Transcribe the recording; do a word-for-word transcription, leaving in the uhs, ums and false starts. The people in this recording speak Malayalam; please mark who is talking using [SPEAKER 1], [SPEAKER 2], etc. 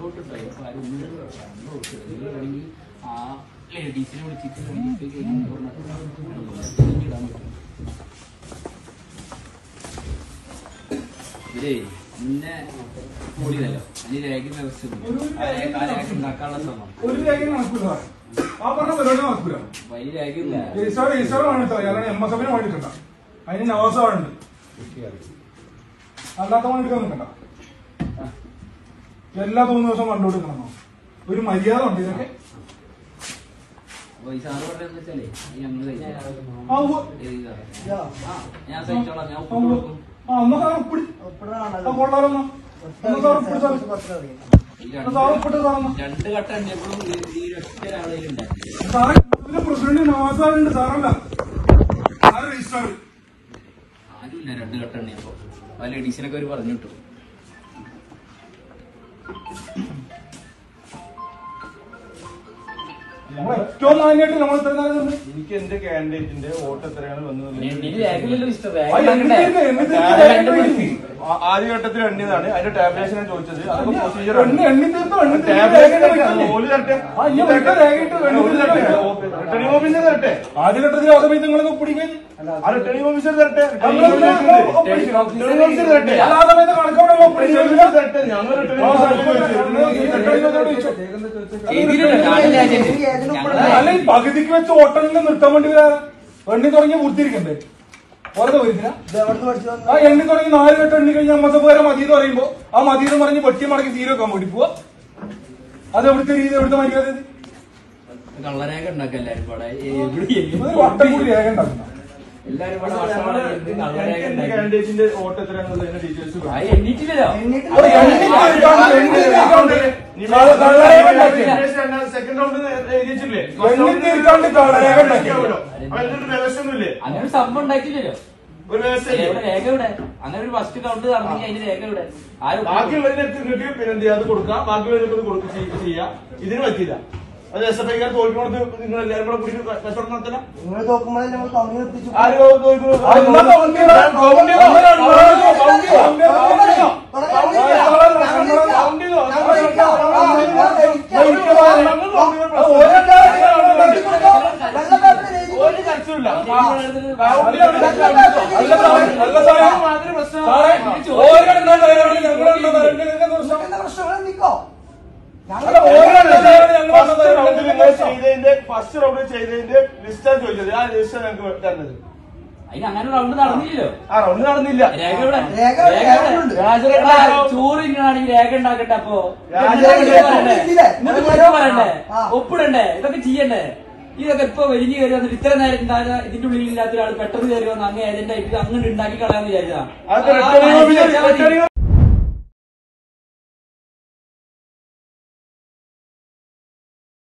[SPEAKER 1] ആ ലേഡീസിനെ വിളിച്ചിട്ട് ഇവരേ മുന്നേ കൂടിയതല്ലോ അതിന് രേഖ വ്യവസ്ഥ ഉണ്ടാക്കാനുള്ള ശ്രമം
[SPEAKER 2] ഒരു രേഖ നടക്കൂല. ആ പറഞ്ഞ പരിപാടി നടക്കൂല.
[SPEAKER 1] വലിയ രേഖയില്ല.
[SPEAKER 2] രജിസ്റ്റർ രജിസ്റ്റർ വേണ്ടിട്ടോ അയാളെ എം എസ് എഫിന് വേണ്ടിട്ടുണ്ട. അതിന് നവാസമുണ്ട്. അല്ലാത്ത വേണ്ടിട്ട് നിൽക്കണ്ട. എല്ലാ മൂന്ന് ദിവസം കണ്ടുകൊടുക്കണോ? ഒരു മര്യാദ ഉണ്ട് ഇതൊക്കെ.
[SPEAKER 1] ഞാൻ സഹിച്ചോളാം. ഞാൻ രണ്ട് ഘട്ടം
[SPEAKER 2] പ്രസിഡന്റ് നവാസാറുണ്ട് സാറല്ല
[SPEAKER 1] ആരുമില്ല. രണ്ട് ഘട്ടം അപ്പൊ ആ ലേഡീസിനൊക്കെ അവര് പറഞ്ഞു കിട്ടും.
[SPEAKER 2] ഏറ്റവും മാന്യമായിട്ട് നമ്മൾ ഇത്ര
[SPEAKER 3] എനിക്ക് എന്റെ കാൻഡിഡേറ്റിന്റെ വോട്ട് എത്രയാണ് വന്നത് ആദ്യഘട്ടത്തിൽ എണ്ണിയതാണ്. അതിന്റെ ടാബ്ലേഷൻ ഞാൻ ചോദിച്ചത്. അതൊക്കെ പ്രൊസീജിയർ റിട്ടേണിംഗ് ഓഫീസർ തരട്ടെ.
[SPEAKER 2] ആദ്യഘട്ടത്തിൽ ആ സമയത്ത് നിങ്ങളൊക്കെ പിടിക്കാൻ
[SPEAKER 3] റിട്ടേണിംഗ് ഓഫീസർ തരട്ടെ. റിട്ടേണിംഗ് ഓഫീസർ തരട്ടെ.
[SPEAKER 2] എല്ലാ സമയത്ത് കണക്കോടെ
[SPEAKER 3] തരട്ടെ. ഞങ്ങൾ
[SPEAKER 2] അല്ലെങ്കിൽ പകുതിക്ക് വെച്ച് ഓട്ടലിൽ നിർത്താൻ വേണ്ടി വരാറ് എണ്ണി തുടങ്ങി പൂർത്തിരിക്കണ്ടേ? വെറുതെ വരുന്നില്ല. ആ എണ്ണി തുടങ്ങി നാല് ഘട്ടം എണ്ണി കഴിഞ്ഞാൽ അമ്മസപ്പ് വരെ മതി എന്ന് പറയുമ്പോ ആ മതി എന്ന് പറഞ്ഞ് വെട്ടി മടക്കി തീരെ വെക്കാൻ വേണ്ടി പോവാ. അത് എവിടുത്തെ രീതി എവിടുത്തെ മര്യാദ?
[SPEAKER 1] കള്ളരേഖ ഉണ്ടാക്കുക എല്ലാരും
[SPEAKER 2] വട്ടം കൂടി രേഖ ഉണ്ടാക്കുന്ന
[SPEAKER 3] കാൻഡിഡേറ്റിന്റെ വോട്ട് എത്രയാണെന്നുള്ളതിന്റെ ഡീറ്റെയിൽസ്
[SPEAKER 1] എണ്ണീറ്റില്ലല്ലോ.
[SPEAKER 3] സെക്കൻഡ് റൗണ്ട് എഴുതിയിട്ടില്ലേ? വ്യവസ്ഥയൊന്നുമില്ലേ?
[SPEAKER 1] അങ്ങനെ ഒരു സംഭവം ഉണ്ടായിട്ടില്ലല്ലോ.
[SPEAKER 3] ഒരു വ്യവസ്ഥ
[SPEAKER 1] രേഖ ഇവിടെ അങ്ങനെ ഒരു ഫസ്റ്റ് കൗണ്ട് നടന്നെങ്കിൽ അതിന്റെ രേഖ ഇവിടെ ആരും
[SPEAKER 3] ബാക്കിയുള്ളതിനൊക്കെ കിട്ടി പിന്നെ എന്ത് ചെയ്യാം? അത് കൊടുക്കാം. ബാക്കിയുള്ളതിനൊക്കെ കൊടുക്കുക ചെയ്യാം. ഇതിന് പറ്റില്ല. അത് എസ് എഫ് ഐക്കാർ തോൽക്കുന്നത് നിങ്ങൾ എല്ലാവരും കൂടെ കൂടി കച്ചവടം നടത്തില്ല.
[SPEAKER 4] നിങ്ങൾ തോക്കുമ്പോൾ നമ്മൾ കമ്പനി നിർത്തിച്ചു.
[SPEAKER 3] ആര് തോൽക്കുന്നു? ഒരു ചർച്ചയില്ല.
[SPEAKER 4] പ്രശ്നങ്ങൾ നിൽക്കോ?
[SPEAKER 3] ചെയ്തതിന്റെ ഫസ്റ്റ് റൗണ്ട് ചെയ്തതിന്റെ ലിസ്റ്റാണ് ചോദിച്ചത്. ആ ലിസ്റ്റ് ഞങ്ങൾക്ക് തരുന്നത്.
[SPEAKER 1] അതിന് അങ്ങനെ റൗണ്ട് നടന്നില്ലല്ലോ.
[SPEAKER 3] ആ റൗണ്ട് നടന്നില്ല.
[SPEAKER 1] രേഖ ഇവിടെ ചോറ് ഇന്നാണെങ്കിൽ രേഖ ഉണ്ടാക്കട്ടെ. അപ്പൊ പറയണ്ടേ, ഒപ്പിടണ്ടേ, ഇതൊക്കെ ചെയ്യണ്ടേ? ഇതൊക്കെ ഇപ്പൊ വലിഞ്ഞു കയറി വന്നിട്ട് ഇത്ര നേരം ഉണ്ടാകുന്ന ഇതിന്റെ ഉള്ളിൽ ഇല്ലാത്ത ഒരാൾ പെട്ടെന്ന് കയറി വന്ന് അങ്ങ് ഏജന്റ് ആയിട്ട് അങ്ങനെ ഉണ്ടാക്കി കളയാന്ന് വിചാരിച്ചതാ.